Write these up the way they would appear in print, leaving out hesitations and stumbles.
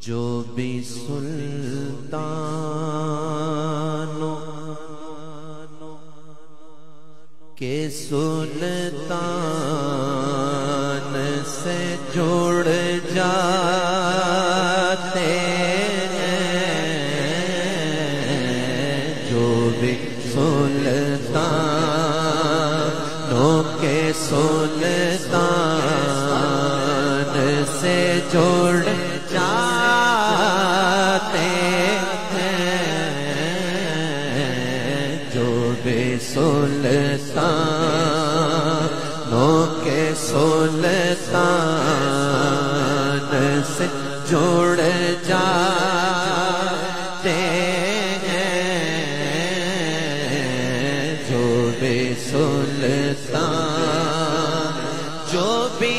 جو بھی سلطانوں کے سلطان سے جڑ جاتے ہیں، جو بھی سلطانوں کے سلطان سے جڑ جاتے ہیں، جو بھی سلطانوں کے سلطان سے جڑ جاتے ہیں، جو بھی سلطان، جو بھی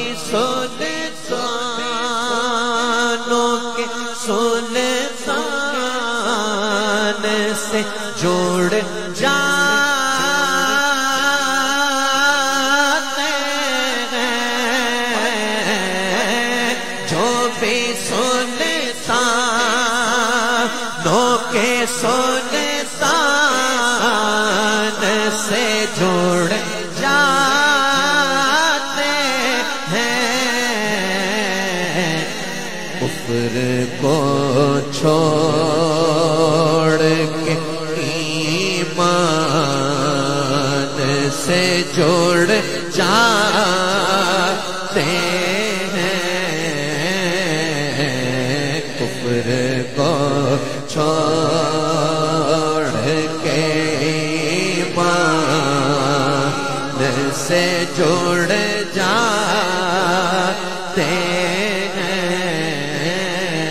سلطانوں کے سلطان سے جڑ جاتے ہیں، جو بھی سلطانوں کے سلطان سے جڑ جاتے ہیں، کفر کو چھوڑ کے ایمان سے جڑ جاتے ہیں، کفر کو چھوڑ کے ایمان سے جڑ جاتے ہیں،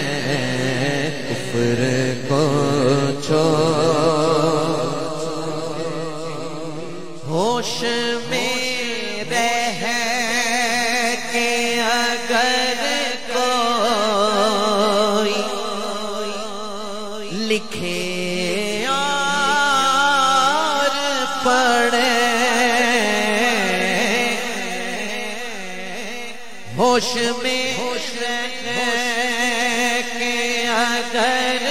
کفر کو ہوش میں رہ کے اگر کوئی لکھے اور پڑھے، ہوش میں رہ کے اگر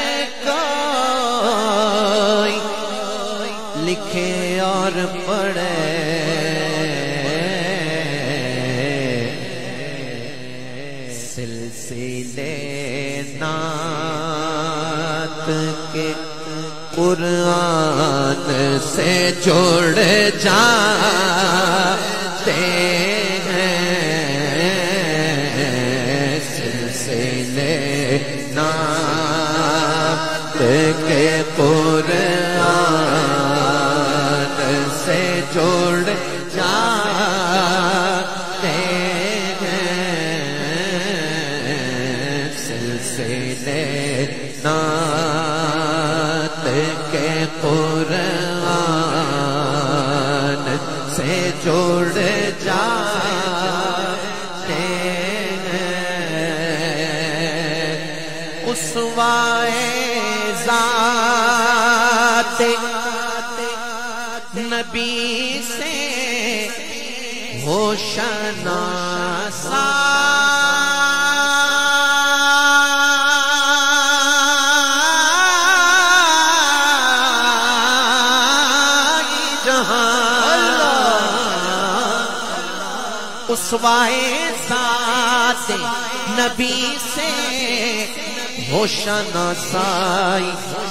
کوئی لکھے اور پڑھے، سلسلے نعت کے قرآن سے جڑ جاتے ہیں، سلسلے نعت کے قرآن سے جڑ جاتے ہیں، سلسلے نعت کے قرآن سے جڑ جاتے ہیں، اسوائے ذات نبی سے ہو شناسا، اسوائے ذات نبی سے ہو شناسائی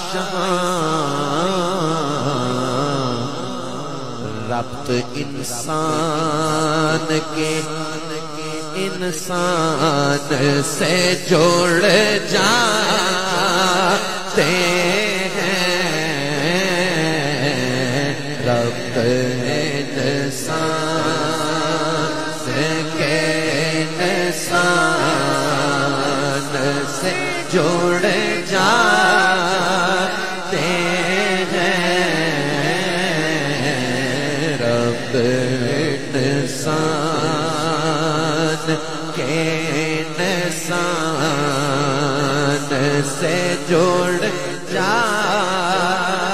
ربط انسان کے انسان سے جڑ جاتے ہیں، ربط انسان کے انسان سے جڑ جاتے ہیں، رب انسان کے انسان سے جڑ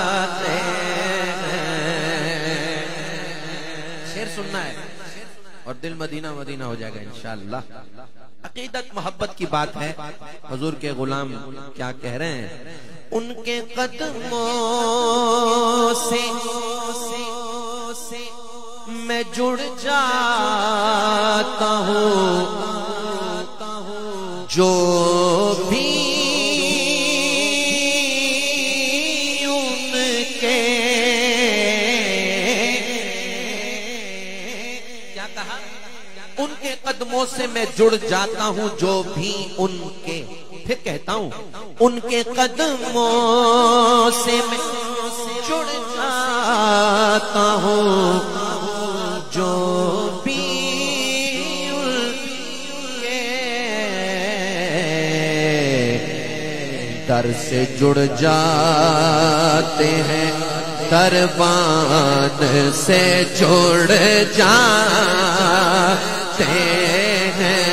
جاتے ہیں۔ شعر سننا ہے اور دل مدینہ مدینہ ہو جائے گا انشاءاللہ۔ عقیدت محبت کی بات ہے۔ حضور کے غلام کیا کہہ رہے ہیں؟ ان کے قدموں سے میں جڑ جاتا ہوں، جو بھی ان کے، کیا کہا؟ ان کے قدموں سے میں جڑ جاتا ہوں جو بھی ان کے، پھر کہتا ہوں ان کے قدموں سے میں جڑ جاتا ہوں جو بھی ان کے در سے جڑ جاتے ہیں، دربان سے جڑ جاتے ہیں،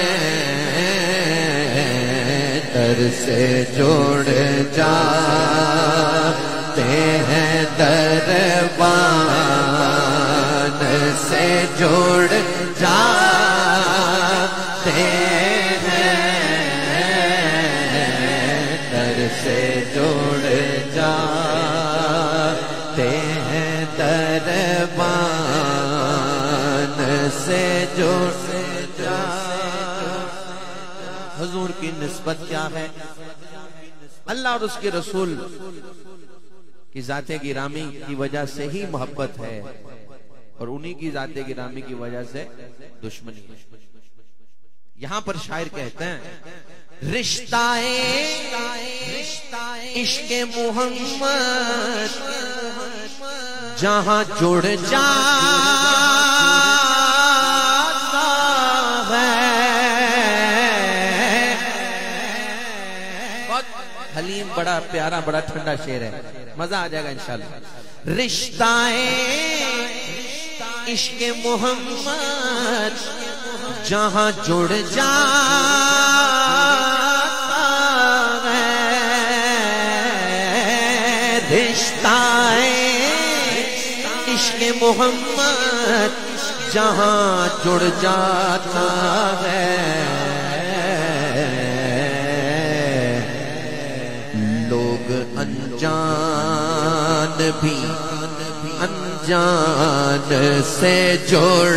در سے جڑ جاتے ہیں، دربان سے جڑ جاتے ہیں، در سے جڑ جاتے ہیں، دربان سے جڑ جاتے۔ حضور کی نسبت کیا ہے؟ اللہ اور اس کے رسول کی ذات گرامی کی وجہ سے ہی محبت ہے، اور انہی کی ذات گرامی کی وجہ سے دشمنی ہے۔ یہاں پر شاعر کہتے ہیں رشتہ عشق محمد جہاں جڑ جاتا ہے، بہت حلیم، بڑا پیارا، بڑا ٹھنڈا شعر ہے، مزہ آ جائے گا انشاءاللہ۔ رشتہ عشق محمد جہاں جڑ جاتا ہے، رشتہ عشق محمد جہاں جڑ جاتا ہے، لوگ انجان بھی انجان سے جڑ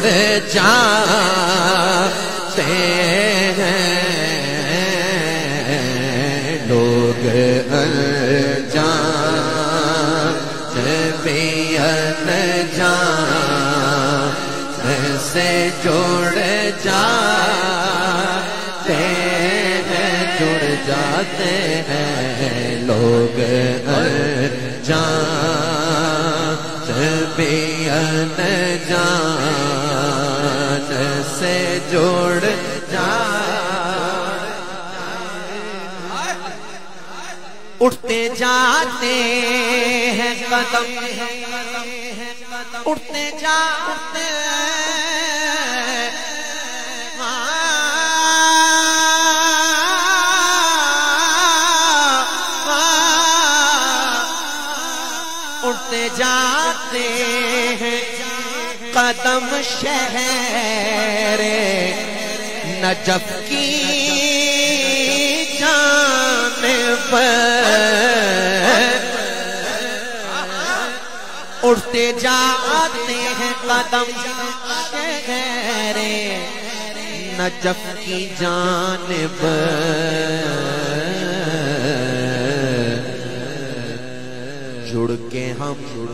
جاتے ہیں، لوگ انجان بھی انجان سے جڑ جاتے ہیں، جڑ جاتے ہیں، لوگ انجان بھی انجان سے جڑ جاتے، اٹھتے جاتے ہیں قدم، اٹھتے جاتے اٹھتے جاتے ہیں قدم شہر نجف کی جانب، اٹھتے جاتے ہیں قدم شہر نجف کی جانب، جڑ کے ہم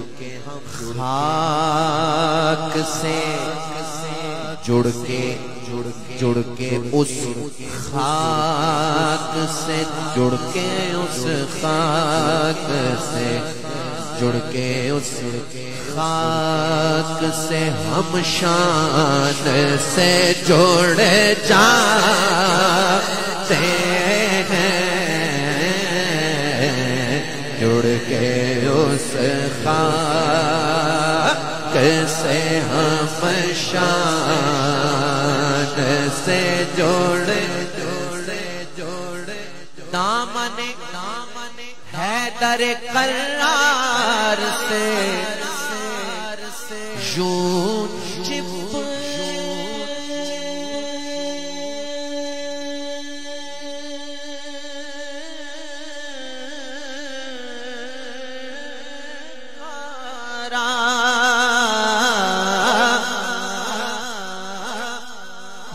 خاک سے، جڑ کے اس خاک سے، جڑ کے اس خاک سے، جڑ کے اس خاک سے ہم شان سے جڑ جاتے ہیں، جڑ کے اس خاک سے ہم شان سے جڑ دامن حیدر کرار سے یوں چپکے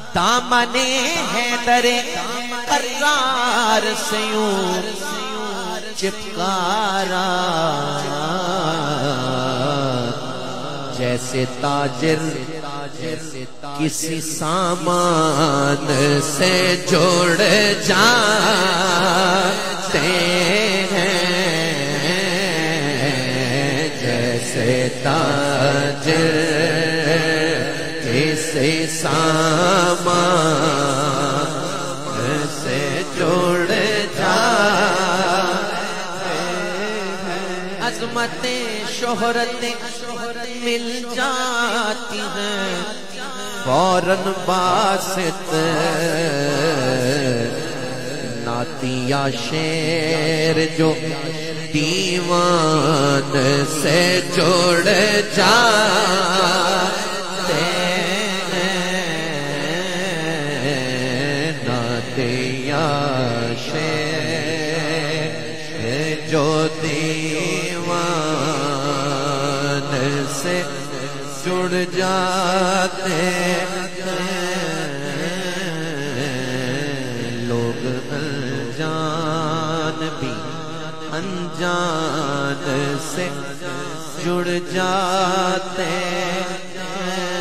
دامنے حیدر قرار سے یوں چپکارا جیسے تاجر کسی سامان سے جوڑ جاتے ہیں، جیسے تاجر کسی سامان سے جوڑ جاتے ہیں، عظمت شہرت مل جاتی ہیں فوراً باسط نعتیہ شعر جو دیوان سے جوڑ جاتے ہیں، نعتیہ شعر جو دیوان سے جڑ جاتے ہیں، لوگ انجان بھی انجان سے جڑ جاتے ہیں۔